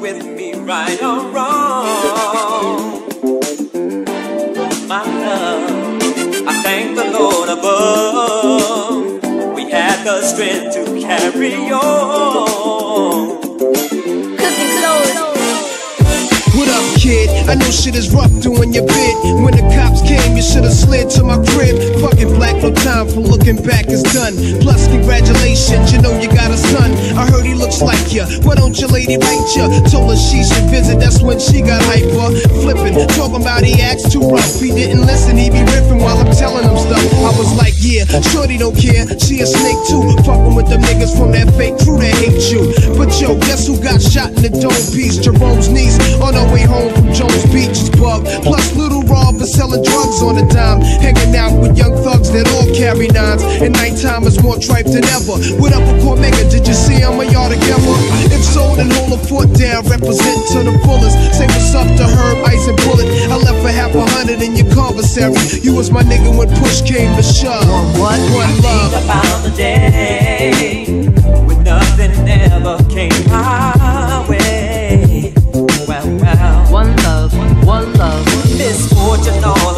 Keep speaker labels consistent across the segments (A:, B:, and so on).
A: with me, right or wrong, my love, I thank the Lord above. We had the strength to carry on.
B: What up, kid? I know shit is rough doing your bid. When the cops came, you should've slid to my crib. Fucking black, no time for looking back, it's done. Plus, congratulations, you know you got a son. I heard he looks like ya. Why don't your lady write ya? Told her she should visit, that's when she got hyper. Flipping, talking about he acts too rough. He didn't listen, he be riffing while I'm telling him stuff. I was like, yeah, shorty don't care, she a snake too. Fucking with them niggas from that fake crew that hate you. But yo, guess who got shot in the dome piece? Jerome's niece on her way home from Jones Beach is bug. Plus Little Rob is selling drugs on a dime. Hanging out with young thugs that all carry nines. And nighttime is more tripe than ever. What up with Cormega? Did you see him? Are y'all together? If so, then hold a foot down. Represent to the fullest. Say what's up to Herb, Ice and Bullet. I left for $100 in your commissary. You was my nigga when push came to shove. One love.
A: Think about the day when nothing ever came my way. Well,
C: one love, one love.
A: Misfortune all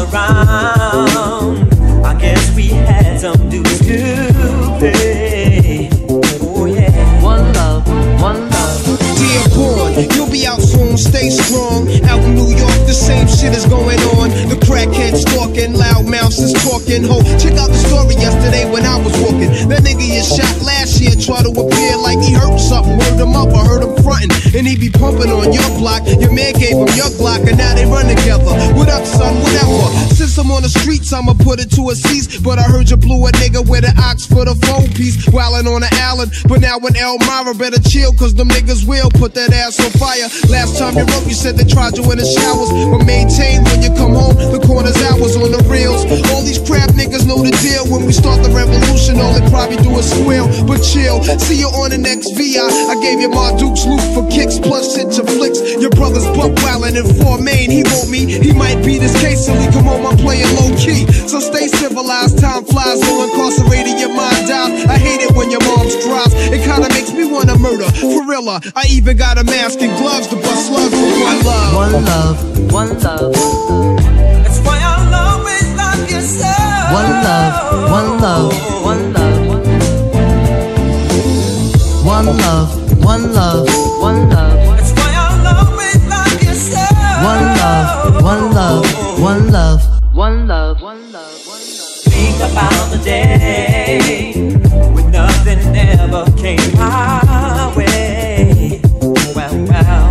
A: around. I guess we had some dues to pay. Oh yeah.
C: One love, one love.
B: Dear born, you'll be out soon, stay strong. Out in New York, the same shit is going on. The crackheads stalking, loud mouths is talking. Ho, check out the story yesterday when I was walking. That nigga you shot last year tried to appear like he hurt something. Word him up, I heard him frontin'. And he be pumping on your block. Your man gave him your Glock and now they run together. What up, son, whatever. Since I'm on the streets, I'ma put it to a cease. But I heard you blew a nigga with an ox for the phone piece. Wildin' on the island, but now in Elmira better chill, cause them niggas will put that ass on fire. Last time you wrote, you said they tried you in the showers. But maintain when you come home, the corner's hours on the reels. All these crap niggas know the deal. When we start the revolution, all they probably do is squeal. But chill, see you on the next VI. I gave you my Duke's loot for kicks, plus hit your flicks. Your brother's buck wildin' in Fort Maine. He want me, he might beat his case till he come home. I'm playing low key, so stay civilized. Time flies, so incarcerated, your mind out. I hate it when your mom's cries. It kinda makes me wanna murder. For real, I even got a mask and gloves to bust slugs for one love.
C: One love, one love.
A: That's why I'll always love you so.
C: One love, one love, one love. One love, one love, one love.
A: That's why I'll always love you so.
C: One love, one love, one love, one love, one love, one love.
A: Think about the day when nothing ever came my way. Well,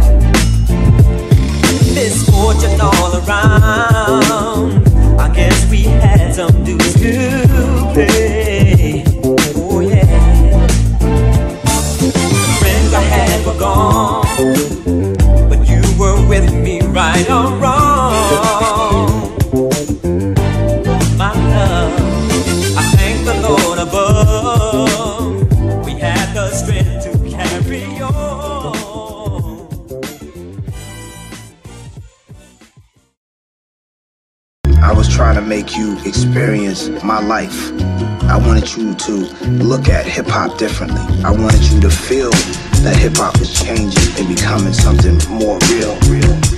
A: misfortune all around. I guess we had some dues to pay. Oh yeah. Friends I had were gone, but you were with me, right or wrong, my love. I thank the Lord above. We had the strength to carry on.
D: I was trying to make you experience my life. I wanted you to look at hip-hop differently. I wanted you to feel that hip-hop is changing and becoming something more real.